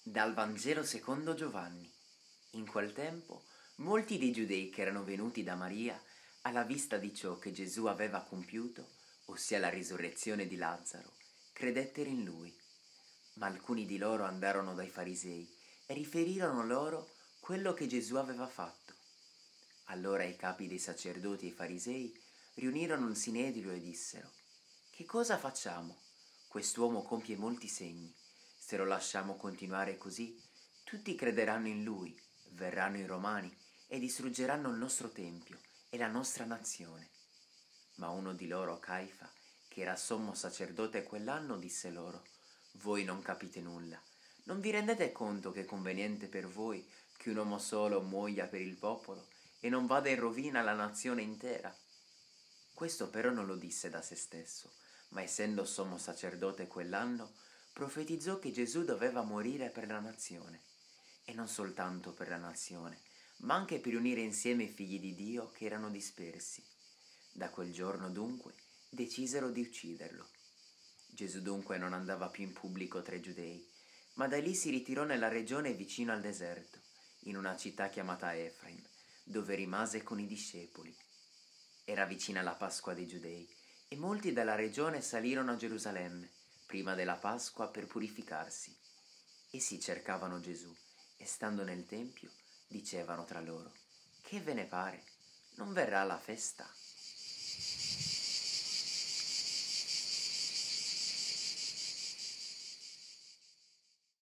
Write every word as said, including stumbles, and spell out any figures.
Dal Vangelo secondo Giovanni. In quel tempo molti dei giudei che erano venuti da Maria alla vista di ciò che Gesù aveva compiuto, ossia la risurrezione di Lazzaro, credettero in lui. Ma alcuni di loro andarono dai farisei e riferirono loro quello che Gesù aveva fatto. Allora i capi dei sacerdoti e i farisei riunirono il sinedrio e dissero: «Che cosa facciamo? Quest'uomo compie molti segni. Se lo lasciamo continuare così, tutti crederanno in lui, verranno i Romani e distruggeranno il nostro tempio e la nostra nazione». Ma uno di loro, Caifa, che era sommo sacerdote quell'anno, disse loro: «Voi non capite nulla. Non vi rendete conto che è conveniente per voi che un uomo solo muoia per il popolo e non vada in rovina la nazione intera?» Questo però non lo disse da se stesso, ma essendo sommo sacerdote quell'anno, profetizzò che Gesù doveva morire per la nazione, e non soltanto per la nazione, ma anche per unire insieme i figli di Dio che erano dispersi. Da quel giorno dunque decisero di ucciderlo. Gesù dunque non andava più in pubblico tra i giudei, ma da lì si ritirò nella regione vicino al deserto, in una città chiamata Efraim, dove rimase con i discepoli. Era vicina la Pasqua dei Giudei e molti dalla regione salirono a Gerusalemme prima della Pasqua per purificarsi. Essi cercavano Gesù e stando nel tempio dicevano tra loro: «Che ve ne pare? Non verrà la festa?»